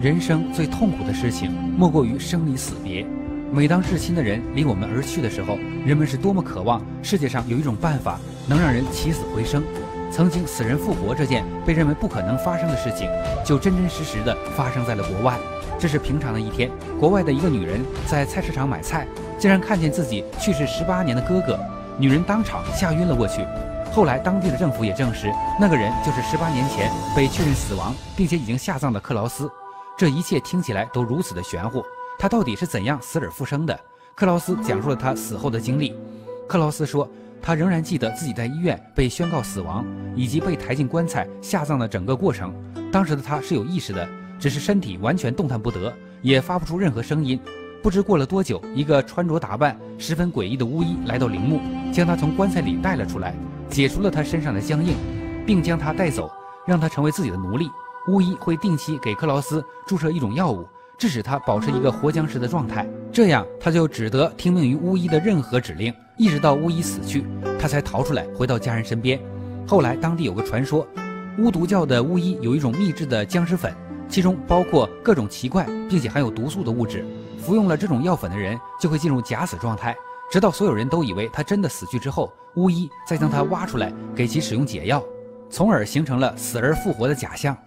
人生最痛苦的事情，莫过于生离死别。每当至亲的人离我们而去的时候，人们是多么渴望世界上有一种办法能让人起死回生。曾经死人复活这件被认为不可能发生的事情，就真真实实的发生在了国外。这是平常的一天，国外的一个女人在菜市场买菜，竟然看见自己去世18年的哥哥，女人当场吓晕了过去。后来当地的政府也证实，那个人就是18年前被确认死亡并且已经下葬的克劳斯。这一切听起来都如此的玄乎，他到底是怎样死而复生的？克劳斯讲述了他死后的经历。克劳斯说，他仍然记得自己在医院被宣告死亡，以及被抬进棺材下葬的整个过程。当时的他是有意识的，只是身体完全动弹不得，也发不出任何声音。不知过了多久，一个穿着打扮十分诡异的巫医来到陵墓，将他从棺材里带了出来，解除了他身上的僵硬，并将他带走，让他成为自己的奴隶。巫医会定期给克劳斯注射一种药物，致使他保持一个活僵尸的状态，这样他就只得听命于巫医的任何指令，一直到巫医死去，他才逃出来回到家人身边。后来当地有个传说，巫毒教的巫医有一种秘制的僵尸粉，其中包括各种奇怪并且含有毒素的物质，服用了这种药粉的人就会进入假死状态，直到所有人都以为他真的死去之后，巫医再将他挖出来给其使用解药，从而形成了死而复活的假象。